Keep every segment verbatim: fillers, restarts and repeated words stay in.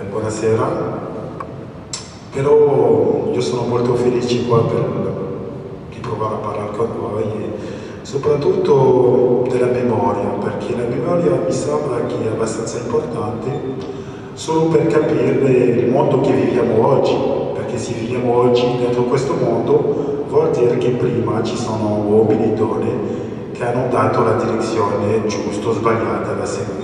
buonasera, però io sono molto felice qua per, di provare a parlare con voi e soprattutto della memoria, perché la memoria mi sembra che è abbastanza importante solo per capire il mondo che viviamo oggi, perché se viviamo oggi dentro questo mondo vuol dire che prima ci sono uomini e donne che hanno dato la direzione giusta o sbagliata da seguire.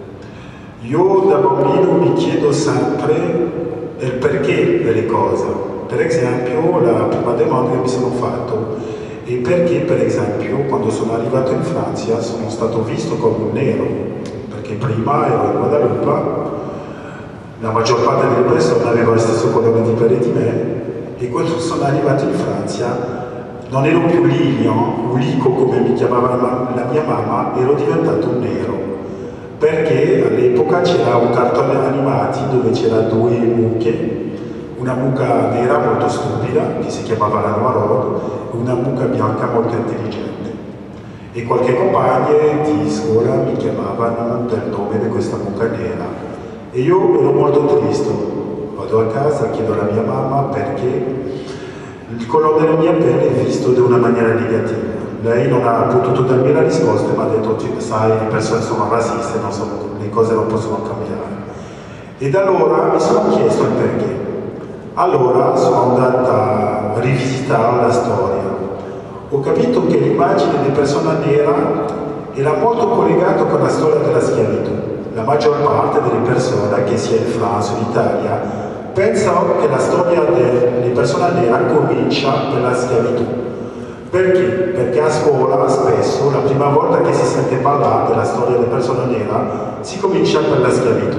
Io da bambino mi chiedo sempre il perché delle cose. Per esempio, la prima domanda che mi sono fatto è perché, per esempio, quando sono arrivato in Francia sono stato visto come un nero, perché prima ero in Guadalupe, la maggior parte delle persone aveva lo stesso colore di pelle di me, e quando sono arrivato in Francia non ero più Lilian, Ulico come mi chiamava la mia mamma, ero diventato un nero. Perché all'epoca c'era un cartone animati dove c'era due mucche, una mucca nera molto stupida, che si chiamava la Noirot, e una mucca bianca molto intelligente. E qualche compagna di scuola mi chiamavano del nome di questa mucca nera. E io ero molto triste. Vado a casa, chiedo alla mia mamma perché il colore della mia pelle è visto di una maniera negativa. Lei non ha potuto darmi la risposta, ma ha detto, sai, le persone sono razziste, non sono, le cose non possono cambiare. E da allora mi sono chiesto il perché. Allora sono andata a rivisitare la storia. Ho capito che l'immagine di persona nera era molto collegata con la storia della schiavitù. La maggior parte delle persone, che sia in Francia o in Italia, pensano che la storia delle persone nere comincia per la schiavitù. Perché? Perché a scuola spesso la prima volta che si sente parlare della storia della persona nera si comincia per la schiavitù.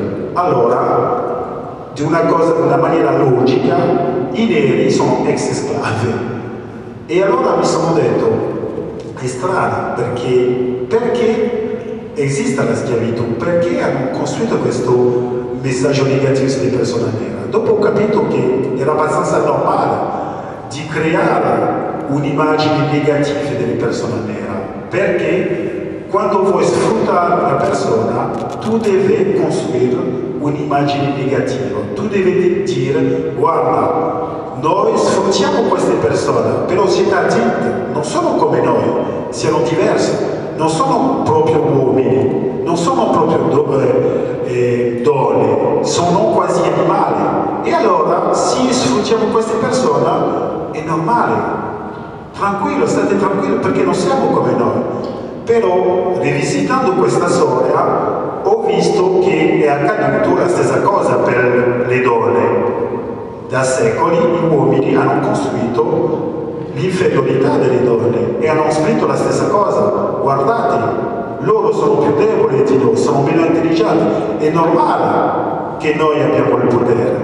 Allora, di una cosa, in una maniera logica, i neri sono ex sclavi. E allora mi sono detto, è strano, perché, perché esiste la schiavitù? Perché hanno costruito questo messaggio negativo sulle persone nere? Dopo ho capito che era abbastanza normale di creare un'immagine negativa delle persone nere, perché quando vuoi sfruttare una persona tu devi costruire un'immagine negativa, tu devi dire guarda, noi sfruttiamo queste persone, però siete attenti, non sono come noi, siano diversi, non sono proprio uomini, non sono proprio do, eh, eh, donne, sono quasi animali, e allora se sfruttiamo queste persone è normale. Tranquillo, state tranquilli perché non siamo come noi. Però, rivisitando questa storia, ho visto che è accaduto la stessa cosa per le donne. Da secoli gli uomini hanno costruito l'inferiorità delle donne e hanno scritto la stessa cosa. Guardate, loro sono più deboli di noi, sono meno intelligenti. È normale che noi abbiamo il potere.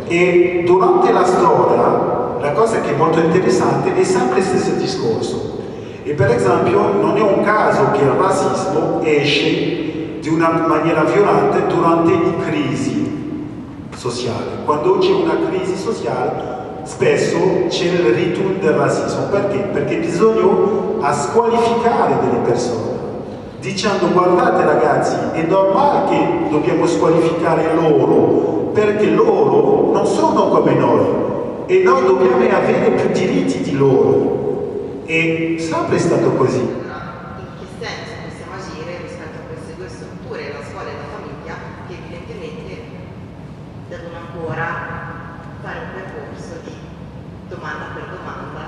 E durante la storia, la cosa che è molto interessante è sempre il stesso discorso. E per esempio non è un caso che il razzismo esce di una maniera violenta durante le crisi sociali. Quando c'è una crisi sociale spesso c'è il ritorno del razzismo. Perché? Perché bisogna squalificare delle persone, dicendo guardate ragazzi, è normale che dobbiamo squalificare loro, perché loro non sono come noi. E noi dobbiamo avere più diritti di loro. E sempre è stato così. In che senso possiamo agire rispetto a queste due strutture, la scuola e la famiglia, che evidentemente devono ancora fare un percorso di domanda per domanda?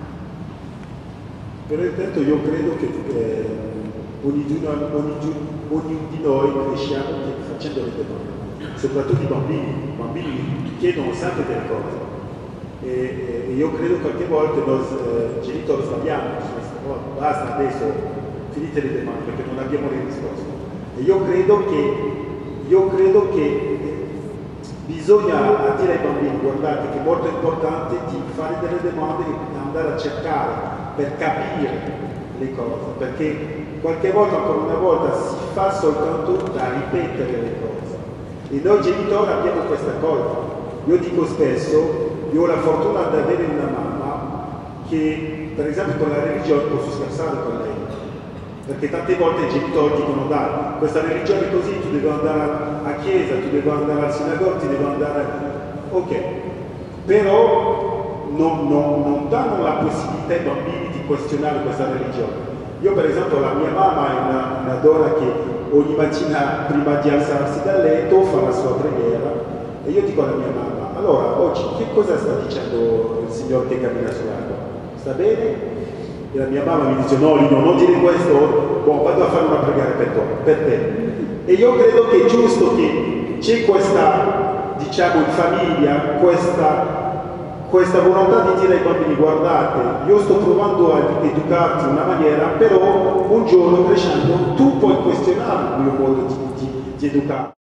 Però intanto io credo che eh, ognuno, ognuno, ognuno di noi cresciamo facendo le domande, soprattutto i bambini. I bambini chiedono sempre delle cose. E, e io credo che qualche volta noi eh, genitori sbagliamo, oh, basta adesso, finite le domande perché non abbiamo le risposte. E io credo che, io credo che bisogna dire ai bambini, guardate che è molto importante di fare delle domande e andare a cercare per capire le cose, perché qualche volta, ancora una volta, si fa soltanto da ripetere le cose. E noi genitori abbiamo questa cosa. Io dico spesso, io ho la fortuna di avere una mamma che, per esempio con la religione, posso scherzare con lei, Perché tante volte i genitori dicono dai, questa religione è così, tu devi andare a chiesa, tu devi andare al sinagoga, tu devi andare... Ok, però non, non, non danno la possibilità ai bambini di questionare questa religione. Io per esempio, la mia mamma è una, una donna che ogni mattina prima di alzarsi dal letto fa la sua preghiera e io dico alla mia mamma, allora oggi che cosa sta dicendo il Signore che cammina sull'acqua? Sta bene? E la mia mamma mi dice no Lino, non dire questo, boh, vado a fare una preghiera per te, per te. E io credo che è giusto che c'è questa, diciamo in famiglia, questa questa volontà di dire ai bambini guardate, io sto provando a educarti in una maniera, però un giorno crescendo tu puoi questionare il mio modo di, di, di educare.